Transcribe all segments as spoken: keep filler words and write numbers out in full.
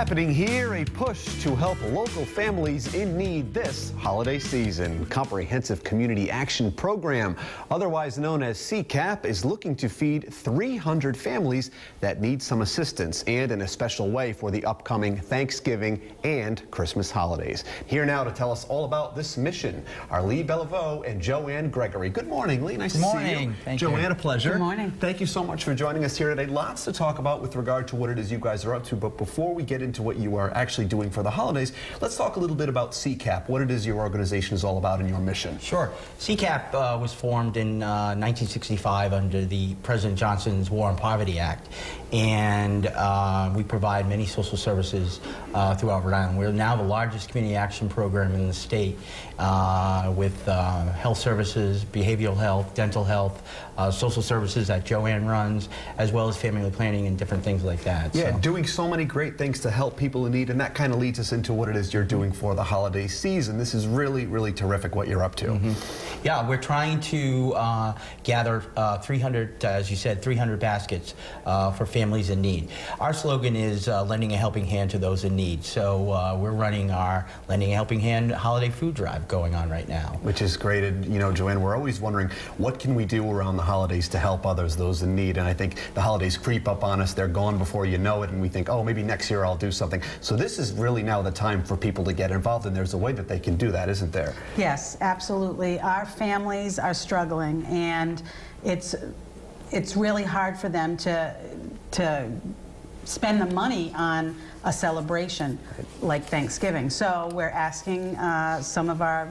Happening here, a push to help local families in need this holiday season. Comprehensive Community Action Program, otherwise known as C CAP, is looking to feed three hundred families that need some assistance, and in a special way for the upcoming Thanksgiving and Christmas holidays. Here now to tell us all about this mission are Lee Beliveau and Joanne Gregory. Good morning, Lee. Nice Good to morning. see you. Thank Joanne, you. a pleasure. Good morning. Thank you so much for joining us here today. Lots to talk about with regard to what it is you guys are up to, but before we get into what you are actually doing for the holidays, let's talk a little bit about C CAP, what it is your organization is all about and your mission. Sure. C CAP uh, was formed in uh, nineteen sixty-five under the President Johnson's War on Poverty Act, and uh, we provide many social services uh, throughout Rhode Island. We're now the largest community action program in the state uh, with uh, health services, behavioral health, dental health, uh, social services that Joanne runs, as well as family planning and different things like that. Yeah, so. doing so many great things to help people in need, and that kind of leads us into what it is you're doing for the holiday season. This is really, really terrific what you're up to. Mm-hmm. Yeah, we're trying to uh, gather uh, three hundred, uh, as you said, three hundred baskets uh, for families in need. Our slogan is uh, lending a helping hand to those in need. So uh, we're running our Lending a Helping Hand holiday food drive going on right now. Which is great. And, you know, Joanne, we're always wondering, what can we do around the holidays to help others, those in need? And I think the holidays creep up on us. They're gone before you know it, and we think, oh, maybe next year I'll do something. So this is really now the time for people to get involved, and there's a way that they can do that, isn't there? Yes, absolutely. Our families are struggling, and it's it's really hard for them to to spend the money on a celebration like Thanksgiving. So we're asking uh, some of our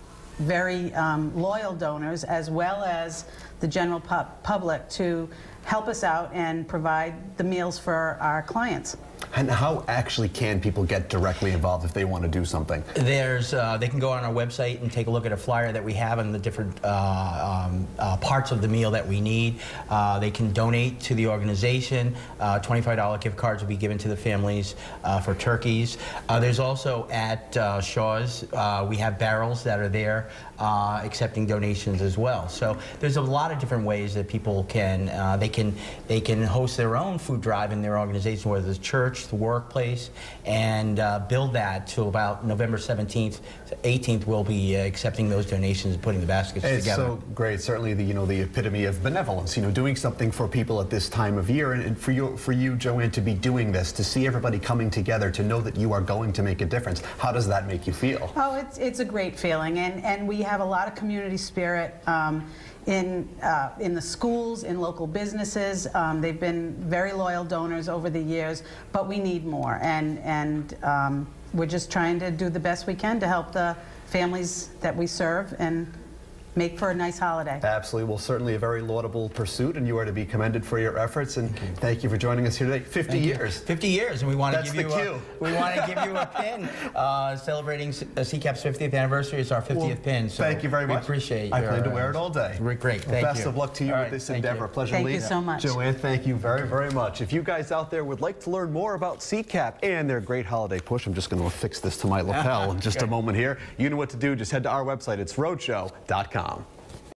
very um, loyal donors, as well as the general pu public, to help us out and provide the meals for our clients. And how actually can people get directly involved if they want to do something? There's, uh, they can go on our website and take a look at a flyer that we have on the different uh, um, uh, parts of the meal that we need. Uh, they can donate to the organization. Uh, twenty-five dollar gift cards will be given to the families uh, for turkeys. Uh, there's also at uh, Shaw's, uh, we have barrels that are there uh, accepting donations as well. So there's a lot of different ways that people can, uh, they can, they can host their own food drive in their organization, whether it's church, the workplace, and uh, build that to about November seventeenth, eighteenth. We'll be uh, accepting those donations and putting the baskets it's together. So great. Certainly, the you know the epitome of benevolence. You know, doing something for people at this time of year, and, and for you, for you, Joanne, to be doing this, to see everybody coming together, to know that you are going to make a difference. How does that make you feel? Oh, it's it's a great feeling, and and we have a lot of community spirit. Um, In, uh, in the schools, in local businesses. Um, they've been very loyal donors over the years, but we need more, and, and um, we're just trying to do the best we can to help the families that we serve and make for a nice holiday. Absolutely. Well, certainly a very laudable pursuit, and you are to be commended for your efforts, and thank you, thank you for joining us here today. fifty Thank years. You. fifty years, and we want to That's give the you cue. A, we want to give you a pin uh, celebrating C CAP's fiftieth anniversary. It's our fiftieth Well, pin. So thank you very much. We appreciate I your, plan to wear uh, it all day. Great. Well, Thank best you. of luck to you all with right, this thank endeavor. You. Pleasure, Thank Lee. you so much. Joanne, thank you very, very much. If you guys out there would like to learn more about C CAP and their great holiday push, I'm just going to fix this to my lapel in just a moment here. You know what to do. Just head to our website. It's rhode show dot com.